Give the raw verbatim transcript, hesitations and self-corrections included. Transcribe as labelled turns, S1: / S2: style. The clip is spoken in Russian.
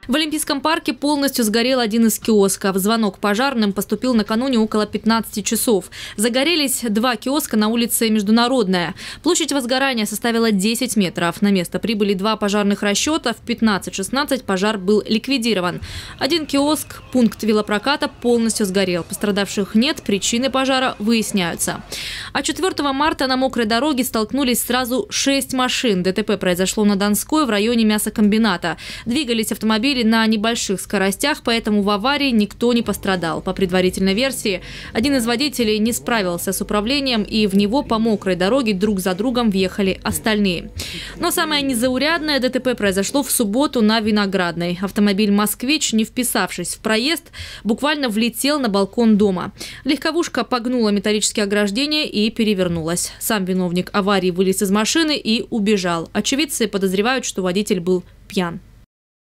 S1: В Олимпийском парке полностью сгорел один из киосков. Звонок пожарным поступил накануне около пятнадцати часов. Загорелись два киоска на улице Международная. Площадь возгорания составила десять метров. На место прибыли два пожарных расчета. В пятнадцать шестнадцать пожар был ликвидирован. Один киоск, пункт велопроката, полностью сгорел. Пострадавших нет, причины пожара выясняются. А четвёртого марта на мокрой дороге столкнулись сразу шесть машин. ДТП произошло на Донской в районе мясокомбината. Двигались автомобили на небольших скоростях, поэтому в аварии никто не пострадал. По предварительной версии, один из водителей не справился с управлением, и в него по мокрой дороге друг за другом въехали остальные. Но самое незаурядное ДТП произошло в субботу на Виноградной. Автомобиль «Москвич», не вписавшись в проезд, буквально влетел на балкон дома. Легковушка погнула металлические ограждения и перевернулась. Сам виновник аварии вылез из машины и убежал. Очевидцы подозревают, что водитель был пьян.